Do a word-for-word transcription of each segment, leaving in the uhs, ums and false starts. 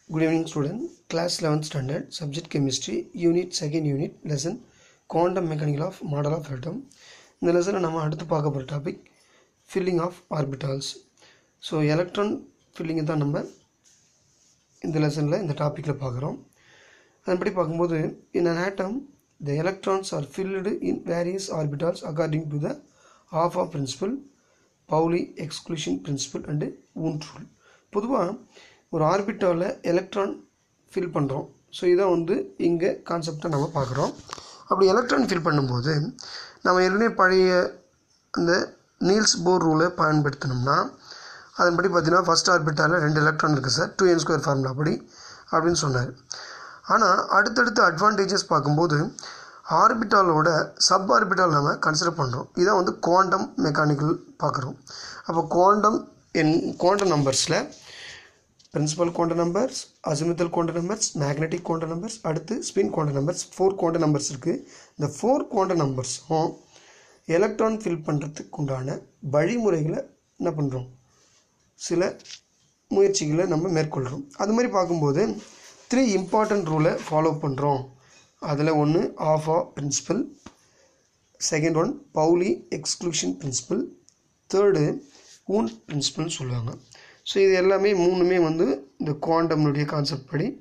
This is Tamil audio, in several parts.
Good evening student, class eleventh standard, subject chemistry, unit second unit, lesson quantum mechanical of model of atom. இந்த லெசனில் நம்ம அடுத்து பார்க்க போகிற topic filling of orbitals. So electron ஃபில்லிங்கை தான் நம்ம இந்த லெசனில் இந்த டாப்பிக்கில் பார்க்குறோம். அதன்படி பார்க்கும்போது in an atom the electrons are filled in various orbitals according to the Hoffa principle, Pauli exclusion principle and Wundt rule. பொதுவாக ஒரு ஆர்பிட்டாலில் எலக்ட்ரான் ஃபில் பண்ணுறோம். ஸோ இதான் வந்து இங்கே கான்செப்டை நம்ம பார்க்குறோம். அப்படி எலக்ட்ரான் ஃபில் பண்ணும்போது நம்ம ஏற்கனவே பழைய அந்த நீல்ஸ் போர் ரூலை பயன்படுத்தினோம்னா அதன்படி பார்த்தீங்கன்னா ஃபஸ்ட் ஆர்பிட்டாலில் ரெண்டு எலக்ட்ரான் இருக்குது sir, two n square formula அப்படி அப்படின்னு சொன்னார். ஆனால் அடுத்தடுத்த அட்வான்டேஜஸ் பார்க்கும்போது ஆர்பிட்டாலோட சப் ஆர்பிட்டால் நம்ம கன்சிடர் பண்ணுறோம். இதான் வந்து குவாண்டம் மெக்கானிக்கல் பார்க்குறோம். அப்போ குவாண்டம் என் குவாண்டம் நம்பர்ஸில் principal quantum numbers, azimuthal quantum numbers, magnetic quantum numbers, அடுத்து spin quantum numbers, four quantum numbers இருக்குது. இந்த ஃபோர் குவாண்டம் நம்பர்ஸும் எலக்ட்ரான் ஃபில் பண்ணுறதுக்கு உண்டான வழிமுறைகளை என்ன பண்ணுறோம், சில முயற்சிகளை நம்ம மேற்கொள்கிறோம். அது மாதிரி பார்க்கும்போது த்ரீ இம்பார்ட்டன்ட் ரூலை ஃபாலோ பண்ணுறோம். அதில் ஒன்று aufbau principle, second one Pauli exclusion principle, third Hund பிரின்சிபல்னு சொல்லுவாங்க. ஸோ இது எல்லாமே மூணுமே வந்து இந்த குவாண்டம்னுடைய கான்செப்ட் படி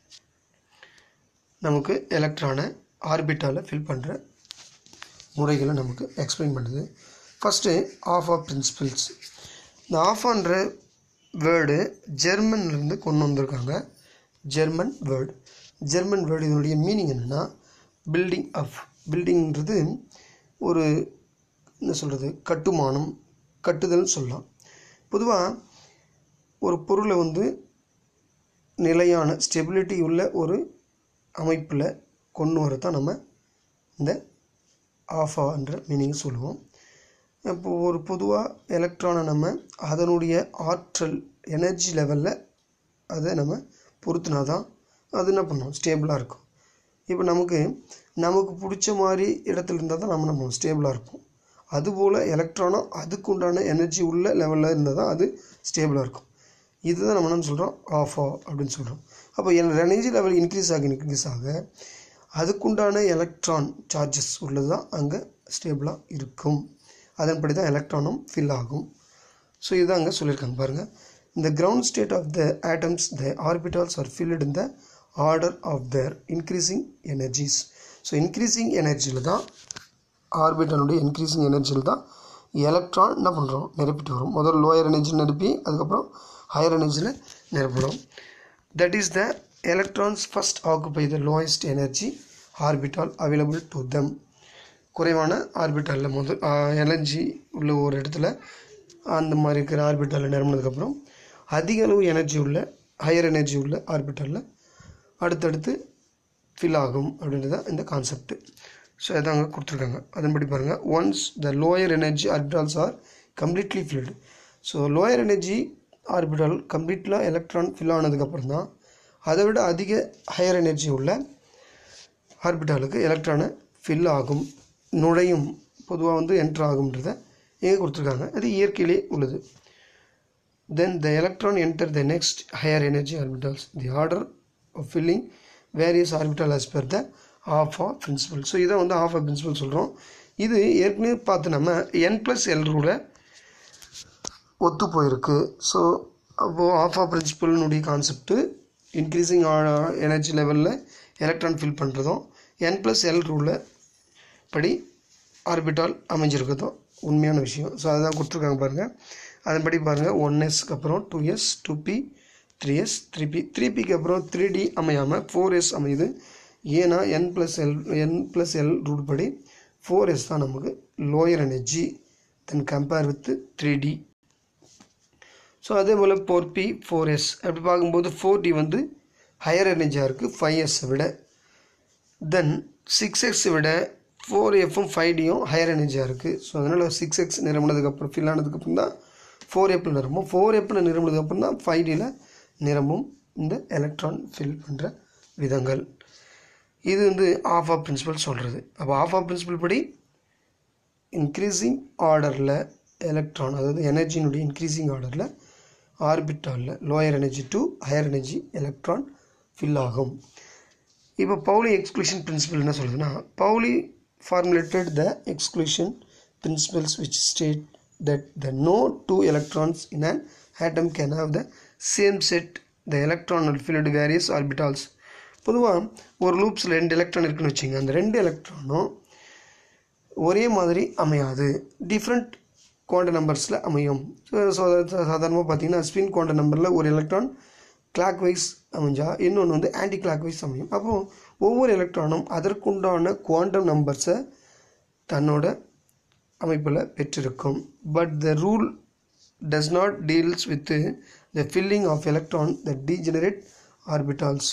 நமக்கு எலக்ட்ரானை ஆர்பிட்டாலில் ஃபில் பண்ணுற முறைகளை நமக்கு எக்ஸ்பிளைன் பண்ணுது. First aufbau principles. இந்த ஆஃபான்ற வேர்டு ஜெர்மன்லேருந்து கொண்டு வந்திருக்காங்க. ஜெர்மன் வேர்டு ஜெர்மன் வேர்டு இதனுடைய மீனிங் என்னென்னா பில்டிங் அப். பில்டிங்கிறது ஒரு என்ன சொல்கிறது, கட்டுமானம், கட்டுதல்னு சொல்லலாம். பொதுவாக ஒரு பொருளை வந்து நிலையான ஸ்டெபிலிட்டி உள்ள ஒரு அமைப்பில் கொண்டு வரதான் நம்ம இந்த ஆஃபான்ற மீனிங் சொல்லுவோம். இப்போது ஒரு பொதுவாக எலக்ட்ரானை நம்ம அதனுடைய ஆற்றல் எனர்ஜி லெவலில் அதை நம்ம பொறுத்துனா தான் அது என்ன பண்ணோம், ஸ்டேபிளாக இருக்கும். இப்போ நமக்கு நமக்கு பிடிச்ச மாதிரி இடத்துல இருந்தால் தான் நம்ம நம்ம ஸ்டேபிளாக இருப்போம். அதுபோல் எலக்ட்ரானும் அதுக்கு உண்டான எனர்ஜி உள்ள லெவலில் இருந்தால் தான் அது ஸ்டேபிளாக இருக்கும். இதுதான் நம்ம என்ன சொல்கிறோம், ஆஃபா அப்படின்னு சொல்கிறோம். அப்போ எனர்ஜி லெவல் இன்க்ரீஸ் ஆக இன்க்ரீஸ் ஆக அதுக்குண்டான எலக்ட்ரான் சார்ஜஸ் உள்ளது தான் அங்கே ஸ்டேபிளாக இருக்கும். அதன்படி தான் எலக்ட்ரானும் ஃபில் ஆகும். ஸோ இதுதான் அங்கே சொல்லியிருக்காங்க பாருங்கள். இந்த ground state of the atoms the orbitals are filled in the order of their increasing energies. So increasing எனர்ஜியில் தான் ஆர்பிட்டாலுடைய இன்க்ரீஸிங் எனர்ஜியில் தான் எலக்ட்ரான் என்ன பண்ணுறோம், நிரப்பிட்டு வரும். முதல்ல லோயர் எனர்ஜி நிரப்பி அதுக்கப்புறம் ஹையர் எனர்ஜியில் நிரப்படும். That is the electrons first occupy the lowest energy orbital available to them. குறைவான ஆர்பிட்டாலில் முதல் எனர்ஜி உள்ள ஒரு இடத்துல அந்த மாதிரி இருக்கிற ஆர்பிட்டாலில் நிரம்பினதுக்கப்புறம் அதிக அளவு எனர்ஜி உள்ள ஹையர் எனர்ஜி உள்ள ஆர்பிட்டாலில் அடுத்தடுத்து ஃபில் ஆகும் அப்படின்றது தான் இந்த கான்செப்ட். ஸோ இதை அங்கே கொடுத்துருக்காங்க. அதன்படி பாருங்கள், once the lower energy orbitals are completely filled. So lower energy orbital கம்ப்ளீட்டாக எலக்ட்ரான் ஃபில் ஆனதுக்கப்புறம் தான் அதை விட அதிக ஹையர் எனர்ஜி உள்ள ஆர்பிட்டாலுக்கு எலக்ட்ரானை ஃபில் ஆகும், நுழையும், பொதுவாக வந்து என்ட்ரு ஆகும்ன்றதை எங்கே கொடுத்துருக்காங்க. அது இயற்கையிலே உள்ளது. Then the electron enter the next higher energy orbitals. The order of filling various orbital as per the aufbau principle. So இதை வந்து ஆஃபா பிரின்சிபல் சொல்கிறோம். இது ஏற்கனவே பார்த்து நம்ம என் ப்ளஸ் எல் ரூலை ஒத்து போயிருக்கு. ஸோ அப்போது ஆஃபா பிரின்சிபல்னுடைய கான்செப்ட்டு இன்க்ரீஸிங் எனர்ஜி லெவலில் எலக்ட்ரான் ஃபில் பண்ணுறதும் என் ப்ளஸ் எல் ரூலில் படி ஆர்பிட்டால் அமைஞ்சிருக்கிறதும் உண்மையான விஷயம். ஸோ அதுதான் கொடுத்துருக்காங்க பாருங்கள். அதன்படி பாருங்கள், ஒன் எஸ்க்கு அப்புறம் two s, two p, three s, three p, three பிக்கு அப்புறம் த்ரீ டி அமையாமல் ஃபோர் எஸ் அமையுது. ஏன்னா n plus l n plus l rule படி ஃபோர் எஸ் தான் நமக்கு lower energy then compare with three d. So அதே போல் ஃபோர் பி, ஃபோர் எஸ் அப்படி பார்க்கும்போது ஃபோர் டி வந்து ஹையர் எனர்ஜியாக இருக்குது ஃபைவ் எஸ்ஸை விட. தென் சிக்ஸ் எக்ஸை விட ஃபோர் எஃப்பும் ஃபைவ் டியும் ஹையர் எனர்ஜியாக இருக்குது. ஸோ அதனால் சிக்ஸ் எக்ஸ் நிரம்பினதுக்கப்புறம் ஃபில் ஆனதுக்கப்புறம் தான் ஃபோர் எப்பில் நிரம்பும். ஃபோர் எப்பில் நிரம்பினதுக்கப்புறம் தான் ஃபைவ் டியில் நிரம்பும் இந்த எலக்ட்ரான் ஃபில் பண்ணுற விதங்கள். இது வந்து ஆஃபா பிரின்சிபல் சொல்கிறது. அப்போ ஆஃபா பிரின்சிபல் படி இன்க்ரீஸிங் ஆர்டரில் எலக்ட்ரான், அதாவது எனர்ஜினுடைய இன்க்ரீஸிங் ஆர்டரில் ஆர்பிட்டாலில் lower energy to higher energy electron fill ஆகும். இப்போ பவுலி எக்ஸ்க்ளூஷன் பிரின்சிபல் என்ன சொல்லுதுன்னா, Pauli formulated the exclusion principles which state that the no two electrons in an atom can have the same set. The electron will fill various orbitals. பொதுவாக ஒரு லூப்ஸில் ரெண்டு எலக்ட்ரான் இருக்குன்னு வச்சுங்க, அந்த ரெண்டு எலக்ட்ரானும் ஒரே மாதிரி அமையாது, டிஃப்ரெண்ட் குவாண்டம் நம்பர்ஸில் அமையும். ஸோ சாதாரணமாக பார்த்தீங்கன்னா ஸ்பின் குவாண்டம் நம்பரில் ஒரு எலக்ட்ரான் கிளாக் வைஸ் அமைஞ்சா இன்னொன்று வந்து ஆன்டி கிளாக் வைஸ் அமையும். அப்போது ஒவ்வொரு எலக்ட்ரானும் அதற்குண்டான குவாண்டம் நம்பர்ஸை தன்னோட அமைப்பில் பெற்றிருக்கும். But the rule does not deals with the filling of electron the degenerate orbitals.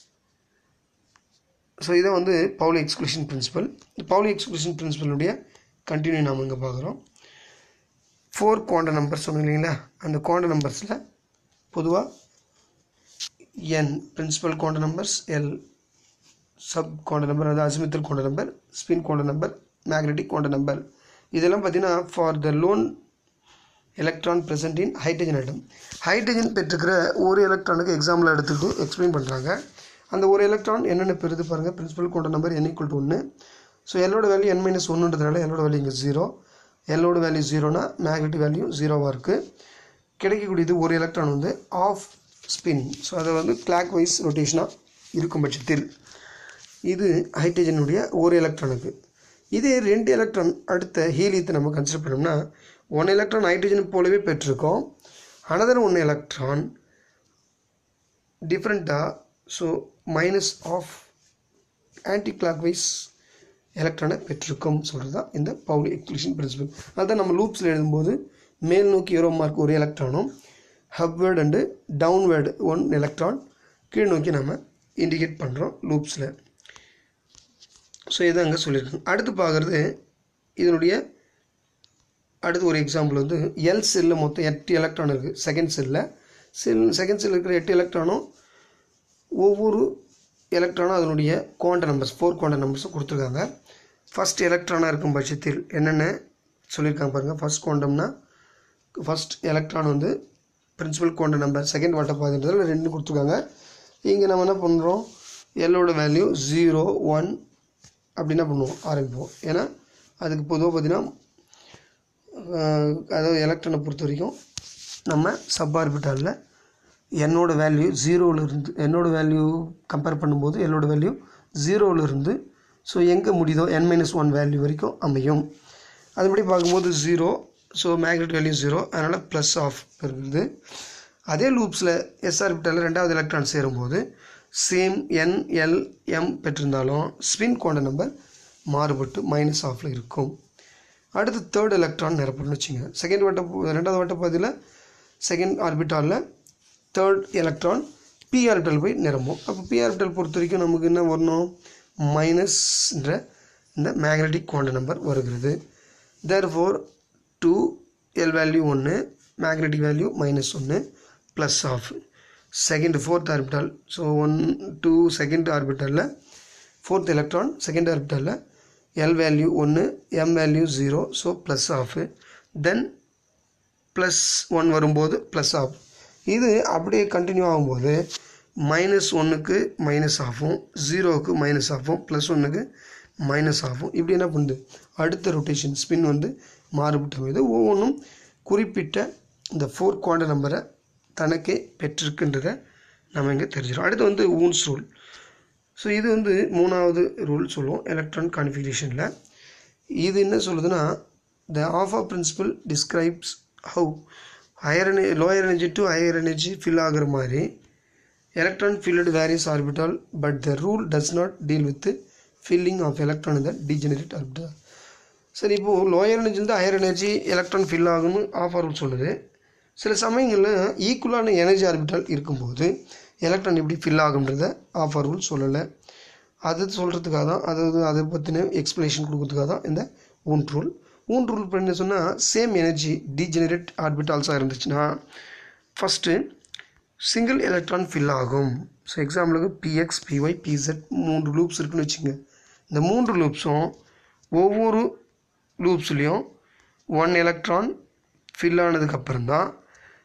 So இதை வந்து Pauli exclusion principle. Pauli exclusion பிரின்சிபலுடைய கண்டினியூ நாம் இங்கே பார்க்குறோம். ஃபோர் குவாண்டம் நம்பர்ஸ் சொன்னோம் இல்லைங்களா, அந்த குவாண்டம் நம்பர்ஸில் பொதுவாக n principal quantum numbers, L sub quantum number, அது azimuthal quantum number, spin quantum number, magnetic quantum number. இதெல்லாம் பார்த்தீங்கன்னா for the lone electron present in hydrogen atom. Hydrogen பெற்றுக்கிற ஒரு எலக்ட்ரானுக்கு எக்ஸாம்பிள் எடுத்துக்கிட்டு எக்ஸ்பிளைன் பண்ணுறாங்க. அந்த ஒரு எலக்ட்ரான் என்னென்ன பெறுது பாருங்கள். Principal quantum number n equal to ஒன்று. ஸோ எல்லோட வேல்யூ n மைனஸ் ஒன்றுன்றதுனால எல்லோட வேல்யூ இங்கே ஜீரோ. எல்லோட வேல்யூ ஜீரோனா மேக்னெட்டிக் வேல்யூ ஜீரோவாக இருக்குது. கிடைக்கக்கூடியது ஒரு எலக்ட்ரான் வந்து ஆஃப் ஸ்பின். ஸோ அதை வந்து கிளாக் வைஸ் ரொட்டேஷனாக இருக்கும் பட்சத்தில் இது ஹைட்ரஜனுடைய ஒரு எலக்ட்ரானுக்கு. இதே ரெண்டு எலக்ட்ரான் அடுத்த ஹீலியத்தை நம்ம கன்சிடர் பண்ணோம்னா, ஒன் எலக்ட்ரான் ஹைட்ரஜன் போலவே பெற்றிருக்கோம், அனதர் ஒன் எலக்ட்ரான் டிஃப்ரெண்ட்டாக so minus half anticlockwise எலக்ட்ரானை பெற்றிருக்கும் சொல்கிறது தான் இந்த பவுலி எக்ஸ்க்ளூஷன் பிரின்சிபல். அதுதான் நம்ம லூப்ஸில் எழுதும்போது மேல் நோக்கி ஏரோ மார்க் ஒரு எலக்ட்ரானும் upward and downward one electron கீழ் நோக்கி நம்ம இண்டிகேட் பண்ணுறோம் லூப்ஸில். ஸோ இதை அங்கே சொல்லியிருக்கோம். அடுத்து பார்க்குறது இதனுடைய அடுத்து ஒரு எக்ஸாம்பிள் வந்து எல் செல்லில் மொத்தம் எட்டு எலக்ட்ரான் இருக்குது. செகண்ட் செல்லில் செல் செகண்ட் செல்லில் இருக்கிற எட்டு எலக்ட்ரானும் ஒவ்வொரு எலக்ட்ரானும் அதனுடைய குவாண்டம் நம்பர்ஸ் ஃபோர் குவாண்டம் நம்பர்ஸும் கொடுத்துருக்காங்க. ஃபஸ்ட் எலக்ட்ரானாக இருக்கும் பட்சத்தில் என்னென்ன சொல்லியிருக்காங்க பாருங்கள். ஃபஸ்ட் குவாண்டம்னா ஃபஸ்ட் எலக்ட்ரான் வந்து principal quantum number, second water பாதின்றதில் ரெண்டு கொடுத்துருக்காங்க. இங்கே நம்ம என்ன பண்ணுறோம், எல்லோட வேல்யூ ஜீரோ ஒன் அப்படின்னா பண்ணுவோம் ஆரம்பிப்போம். ஏன்னா அதுக்கு பொதுவாக பார்த்திங்கன்னா அதாவது எலக்ட்ரானை பொறுத்த வரைக்கும் நம்ம சப் ஆர்பிட்டாலில் என்னோட வேல்யூ ஜீரோவிலிருந்து என்னோட வேல்யூ கம்பேர் பண்ணும்போது என்னோட வேல்யூ ஜீரோவிலிருந்து ஸோ எங்கே முடியுதோ என் மைனஸ் ஒன் வேல்யூ வரைக்கும் அமையும். அதுபடி பார்க்கும்போது zero, so magnet value zero, அதனால் ப்ளஸ் ஆஃப் இருக்குது. அதே லூப்ஸில் எஸ் ஆர்பிட்டாலில் ரெண்டாவது எலக்ட்ரான் சேரும்போது சேம் என் எல் எம் பெற்றிருந்தாலும் ஸ்பின் குவாண்டம் நம்பர் மாறுபட்டு மைனஸ் ஆஃபில் இருக்கும். அடுத்து தேர்ட் எலக்ட்ரான் நிரப்பணும்னு வச்சுங்க. செகண்ட் வட்ட ரெண்டாவது வட்ட பகுதியில் செகண்ட் ஆர்பிட்டாலில் தேர்ட் எலக்ட்ரான் பி ஆர்பிட்டால் போய் நிரம்பும். அப்போ பி ஆர்பிட்டால் பொறுத்த வரைக்கும் நமக்கு என்ன வரணும், மைனஸ்ன்ற இந்த மேக்னெட்டிக் குவாண்டம் நம்பர் வருகிறது. தேர்ஃபோர் டூ எல் வேல்யூ ஒன்று, மேக்னெட்டிக் வேல்யூ மைனஸ் ஒன்று, plus half second fourth orbital. So one two second ஆர்பிட்டாலில் ஃபோர்த் எலக்ட்ரான் செகண்ட் ஆர்பிட்டாலில் எல் வேல்யூ ஒன்று, m value zero, so plus half. Then plus one வரும்போது ப்ளஸ் ஆஃப். இது அப்படியே கண்டினியூ ஆகும்போது மைனஸ் ஒன்றுக்கு மைனஸ் ஆகும், ஜீரோவுக்கு மைனஸ் ஆகும், ப்ளஸ் ஒன்றுக்கு மைனஸ் ஆகும். இப்படி என்ன பண்ணுது, அடுத்த ரொட்டேஷன் ஸ்பின் வந்து மாறுபட்ட மீது ஒவ்வொன்றும் குறிப்பிட்ட இந்த ஃபோர் குவாண்டம் நம்பரை தனக்கே பெற்றிருக்குன்றதை நம்ம இங்கே தெரிஞ்சிடும். அடுத்து வந்து ஊன்ஸ் ரூல். ஸோ இது வந்து மூணாவது ரூல் சொல்லுவோம் எலக்ட்ரான் கான்ஃபிகரேஷனில். இது என்ன சொல்லுதுன்னா, the aufbau aufbau principle describes how higher energy lower energy to higher energy fill ஆகிற மாதிரி electron filled various orbital, but the rule does not deal with filling of electron இந்த டீஜெனரேட் ஆர்பிட்டால். சரி, இப்போது லோயர் எனர்ஜிலேருந்து ஹையர் எனர்ஜி எலக்ட்ரான் ஃபில் ஆகும்னு ஆஃப் ஆர் ரூல் சொல்லுது. சில சமயங்களில் ஈக்குவலான எனர்ஜி ஆர்பிட்டால் இருக்கும்போது எலக்ட்ரான் எப்படி ஃபில் ஆகுன்றதை ஆஃப் ஆர் ரூல் சொல்லலை. அது சொல்கிறதுக்காக தான், அதாவது அதை பற்றின எக்ஸ்ப்ளனேஷன் கொடுக்கறதுக்காக தான் இந்த ஊன் ரூல். ஊன் ரூல் பண்ண சொன்னால் சேம் எனர்ஜி டீஜெனரேட் ஆர்பிட்டால்ஸாக இருந்துச்சுன்னா ஃபஸ்ட்டு சிங்கிள் எலக்ட்ரான் ஃபில் ஆகும். ஸோ எக்ஸாம்பிளுக்கு பிஎக்ஸ் பிஒய் பிசெட் மூன்று லூப்ஸ் இருக்குன்னு வச்சுங்க. இந்த மூன்று லூப்ஸும் ஒவ்வொரு லூப்ஸ்லேயும் ஒன் எலக்ட்ரான் ஃபில் ஆனதுக்கப்புறம் தான்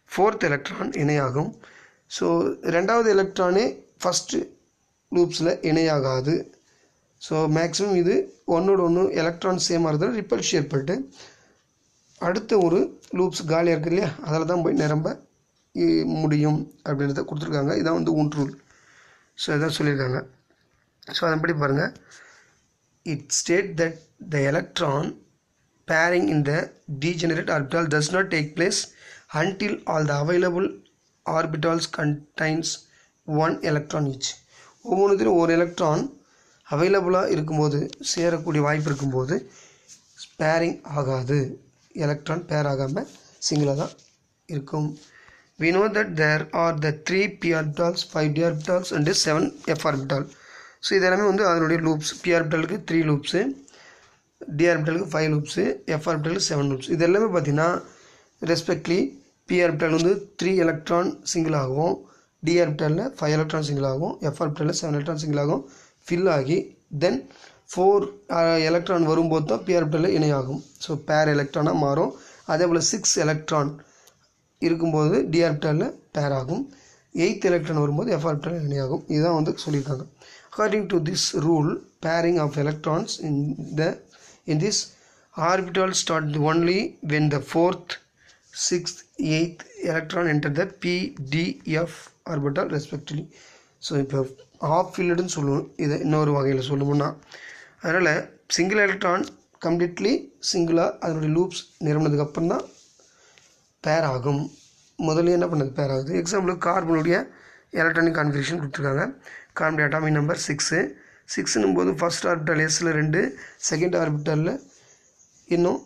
ஃபோர்த் எலக்ட்ரான் இணையாகும். ஸோ ரெண்டாவது எலக்ட்ரானே ஃபஸ்ட்டு லூப்ஸில் இணையாகாது. ஸோ மேக்ஸிமம் இது ஒன்றோட ஒன்று எலக்ட்ரான் சேமாக இருந்தால் ரிப்பல்ஸ் ஏற்பட்டு அடுத்த ஒரு லூப்ஸ் காலியாக இருக்குது இல்லையா, அதில் தான் போய் நிரம்ப முடியும் அப்படின்றத கொடுத்துருக்காங்க. இதான் வந்து ஊன் ரூல். ஸோ இதான் சொல்லியிருக்காங்க. ஸோ அதன்படி பாருங்கள், it state that the electron pairing in the degenerate orbital does not take place until all the available orbitals contains one electron each. ஒவ்வொன்றுத்திலும் ஒரு எலக்ட்ரான் அவைலபிளாக இருக்கும்போது, சேரக்கூடிய வாய்ப்பு இருக்கும்போது பேரிங் ஆகாது. எலக்ட்ரான் பேர் ஆகாமல் சிங்கிளாக தான் இருக்கும். We know that there are the three p orbitals, five d orbitals and seven f orbital. So இது எல்லாமே வந்து அதனுடைய லூப்ஸ். p ஆர்பிட்டலுக்கு த்ரீ லூப்ஸு, d ஆர்பிட்டலுக்கு ஃபைவ் லூப்ஸு, f ஆர்பிட்டலுக்கு செவன் லூப்ஸ். இது எல்லாமே பார்த்தீங்கன்னா ரெஸ்பெக்ட்லி p ஆர்பிட்டல் வந்து த்ரீ எலக்ட்ரான் சிங்கிள் ஆகும், d ஆர்பிட்டலில் ஃபைவ் எலக்ட்ரான் சிங்கிள் ஆகும், f ஆர்பிட்டலில் செவன் எலக்ட்ரான் சிங்கிள் ஆகும், ஃபில் ஆகி தென் ஃபோர் எலக்ட்ரான் வரும்போது தான் p ஆர்பிட்டலில் இணையாகும். ஸோ பேர் எலக்ட்ரானாக மாறும். அதே போல் சிக்ஸ் எலக்ட்ரான் இருக்கும்போது d ஆர்பிட்டலில் பேர் ஆகும், எயித் எலக்ட்ரான் வரும்போது f ஆர்பிட்டலில் இணையாகும். இதுதான் வந்து சொல்லியிருக்காங்க. According to this rule, pairing of electrons in the in this orbital start only when the fourth, sixth, eighth electron enter the p, d, f orbital respectively. So இப்போ ஆஃப் ஃபீல்டுன்னு சொல்லுவோம், இதை இன்னொரு வகையில் சொல்லணும்னா. அதனால் சிங்கிள் எலக்ட்ரான் கம்ப்ளீட்லி சிங்கிளாக அதனுடைய லூப்ஸ் நிரம்பினதுக்கப்புறம் தான் பேர் ஆகும். முதல்ல என்ன பண்ணது பேர் ஆகுது. எக்ஸாம்பிளுக்கு கார்பனுடைய எலக்ட்ரானிக் கான்ஃபிகரேஷன் கொடுத்துருக்காங்க. கார்பனுடைய அட்டாமிக் நம்பர் சிக்ஸு. சிக்ஸுன்னும் போது ஃபஸ்ட் ஆர்பிட்டல் எஸ்ஸில் ரெண்டு, செகண்ட் ஆர்பிட்டலில் இன்னும்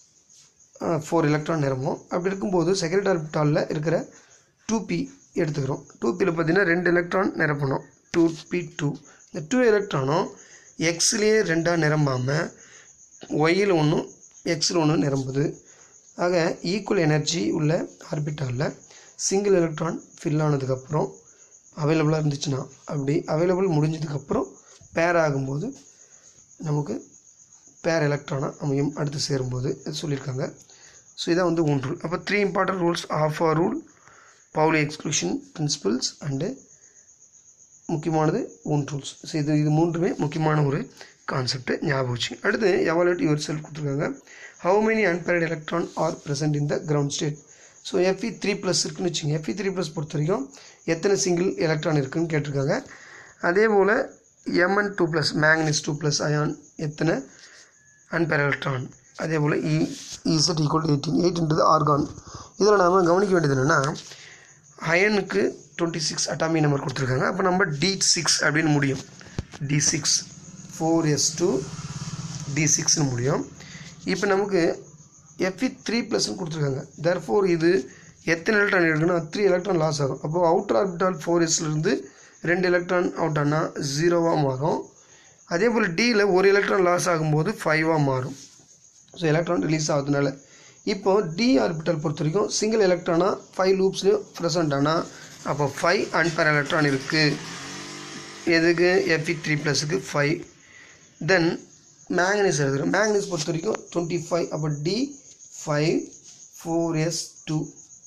ஃபோர் எலக்ட்ரான் நிரம்பும். அப்படி இருக்கும்போது செகண்ட் ஆர்பிட்டாலில் இருக்கிற டூ பி எடுத்துக்கிறோம். டூ பியில் பார்த்தீங்கன்னா ரெண்டு எலக்ட்ரான் நிரப்பணும், டூ பி டூ. இந்த டூ எலக்ட்ரானும் எக்ஸ்லேயே ரெண்டாக நிரம்பாமல் ஒய்யில் ஒன்றும் எக்ஸில் ஒன்று நிரம்புது. ஆக ஈக்குவல் எனர்ஜி உள்ள ஆர்பிட்டாலில் சிங்கிள் எலக்ட்ரான் ஃபில் ஆனதுக்கப்புறம் அவைலபிளாக இருந்துச்சுன்னா, அப்படி அவைலபிள் முடிஞ்சதுக்கப்புறம் பேர் ஆகும்போது நமக்கு பேர் எலக்ட்ரானாக அமையும் அடுத்து சேரும்போது. இது சொல்லியிருக்காங்க. ஸோ இதான் வந்து ஒன் ரூல். அப்போ three important rules, aufbau rule, Pauli exclusion principles and முக்கியமானது ஒன் ரூல்ஸ். ஸோ இது இது மூன்றுமே முக்கியமான ஒரு கான்செப்ட் ஞாபகம் வச்சு. அடுத்து எவாலுவேட் யுவர் செல்ஃப் கொடுத்துருக்காங்க. How many unpaired electron are present in the ground state. So F E three plus இருக்குன்னு வச்சுங்க. எஃப்இ த்ரீ ப்ளஸ் பொறுத்த வரைக்கும் எத்தனை சிங்கிள் எலக்ட்ரான் இருக்குதுன்னு கேட்டிருக்காங்க. அதே போல் M N two plus manganese two plus ion எத்தனை அன்பேர் எலக்ட்ரான். அதே போல் இ இசட் ஈக்குவல் எயிட்டீன். எயிட்ன்றது ஆர்கான். இதில் நாம் கவனிக்க வேண்டியது என்னென்னா, அயனுக்கு டுவெண்ட்டி சிக்ஸ் அட்டாமிக் நம்பர் கொடுத்துருக்காங்க. அப்போ நம்ம டி சிக்ஸ் அப்படின்னு முடியும். D six four S two D சிக்ஸ்னு முடியும். இப்போ நமக்கு எஃப்இ த்ரீ ப்ளஸ்ன்னு கொடுத்துருக்காங்க. தேர்ஃபோர் இது எத்தனை எலக்ட்ரான் இருக்குன்னா த்ரீ எலக்ட்ரான் லாஸ் ஆகும். அப்போது அவுட்டர் ஆர்பிட்டால் ஃபோர் எஸ்லேருந்து ரெண்டு எலக்ட்ரான் அவுட் ஆனால் ஜீரோவாக மாறும். அதே போல் டியில் ஒரு எலக்ட்ரான் லாஸ் ஆகும்போது ஃபைவாக மாறும். ஸோ எலக்ட்ரான் ரிலீஸ் ஆகுதுனால இப்போது டி ஆர்பிட்டல் பொறுத்த வரைக்கும் சிங்கிள் எலக்ட்ரானாக ஃபைவ் லூப்ஸ்லேயும் ப்ரெசென்ட் ஆனால் அப்போ ஃபைவ் அன்பேர் எலக்ட்ரான் இருக்குது. எதுக்கு எஃப்இ த்ரீ ப்ளஸுக்கு ஃபைவ். தென் மேங்கனீஸ் எழுதுகிறோம். மேங்கனீஸ் பொறுத்த வரைக்கும் டுவெண்ட்டி ஃபைவ். அப்போ D five four S two.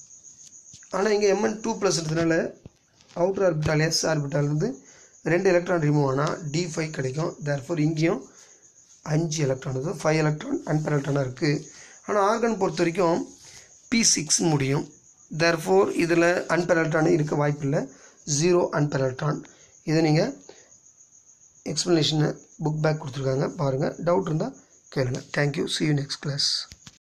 ஆனால் இங்கே எம்என் டூ ப்ளஸ் இருக்கிறதுனால அவுட்டர் ஆர்பிட்டால் எஸ் ஆர்பிட்டால் வந்து ரெண்டு எலக்ட்ரான் ரிமூவ் ஆனால் டி ஃபைவ் கிடைக்கும். தேர்ஃபோர் இங்கேயும் அஞ்சு எலக்ட்ரான் இருக்குது, ஃபைவ் எலக்ட்ரான் அன்பேர் எலக்ட்ரானாக இருக்குது. ஆனால் ஆர்கான் பொறுத்த வரைக்கும் பி சிக்ஸ் முடியும். தேர்ஃபோர் இதில் அன்பேர் எலக்ட்ரானே இருக்க வாய்ப்பில்லை, ஜீரோ அன்பேர் எலக்ட்ரான். இதை நீங்கள் எக்ஸ்ப்ளனேஷனை புக் பேக் கொடுத்துருக்காங்க பாருங்கள். டவுட் இருந்தால் கேளுங்கள். Thank you. see you next class.